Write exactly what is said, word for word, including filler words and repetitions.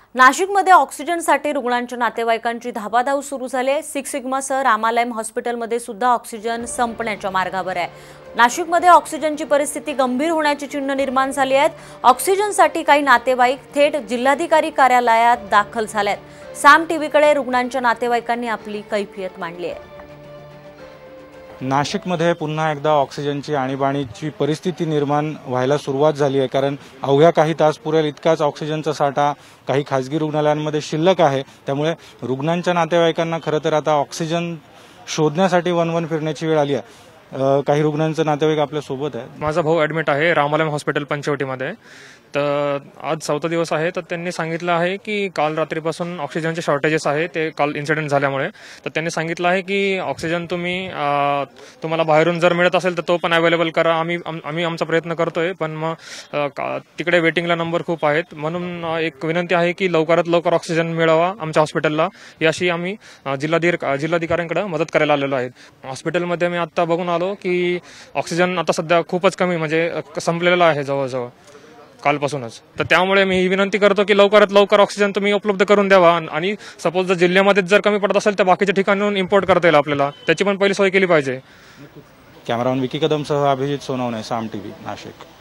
नाशिकमध्ये ऑक्सिजनसाठी रुग्णांच्या नातेवाईकांची धाबाधाव सुरू झाली आहे। सिक्स सिग्मासह रामालयम हॉस्पिटलमध्ये सुद्धा ऑक्सिजन संपण्याच्या मार्गावर आहे। नाशिकमध्ये ऑक्सिजनची परिस्थिती गंभीर होण्याची चिन्ह निर्माण झाली आहेत। ऑक्सिजनसाठी काही नातेवाईक थेट जिल्हाधिकारी कार्यालयात दाखल झालेत। साम टीव्हीकडे रुग्णांच्या नातेवाईकांनी आपली कैफियत मांडली आहे। नाशिकमध्ये पुन्हा एकदा ऑक्सिजनची आणीबाणीची परिस्थिती निर्माण व्हायला सुरुवात झाली आहे, कारण अवघ्या काही तास पुरेल इतकाच ऑक्सिजनचा साठा काही खासगी रुग्णालयांमध्ये शिल्लक आहे। त्यामुळे रुग्णांच्या नातेवाईकांना खरं तर आता ऑक्सिजन शोधण्यासाठी वनवन फिरण्याची वेळ आली आहे। काही रुग्णांचे नातेवाईक आपल्या सोबत आहेत। माझा भाऊ ॲडमिट आहे रामालयम हॉस्पिटल पंचवटीमध्ये। तर आज चौथा दिवस आहे। तर त्यांनी सांगितलं आहे की काल रात्रीपासून ऑक्सिजनचे शॉर्टेजेस आहे, ते काल इन्सिडेंट झाल्यामुळे। तर त्यांनी सांगितलं आहे की ऑक्सिजन तुम्ही तुम्हाला बाहेरून जर मिळत असेल तर तो पण अवेलेबल करा। आम्ही आम्ही आमचा प्रयत्न करतोय, पण मग तिकडे वेटिंगला नंबर खूप आहेत। म्हणून एक विनंती आहे की लवकरात लवकर ऑक्सिजन मिळावा आमच्या हॉस्पिटलला, याशी आम्ही जिल्हाधिकारी जिल्हाधिकाऱ्यांकडे मदत करायला आलेलो आहे। हॉस्पिटलमध्ये मी आता बघून आलो की ऑक्सिजन आता सध्या खूपच कमी, म्हणजे संपलेला आहे जवळजवळ कालपासूनच। तर त्यामुळे मी ही विनंती करतो की लवकरात लवकर ऑक्सिजन तुम्ही उपलब्ध करून द्यावा, आणि सपोज जर जिल्ह्यामध्ये जर कमी पडत असेल तर बाकीच्या ठिकाणून इम्पोर्ट करता येईल आपल्याला, त्याची पण पहिली सोय केली पाहिजे। कॅमेरामन विकी कदमसह अभिजित सोनवणे, साम टीव्ही, नाशिक।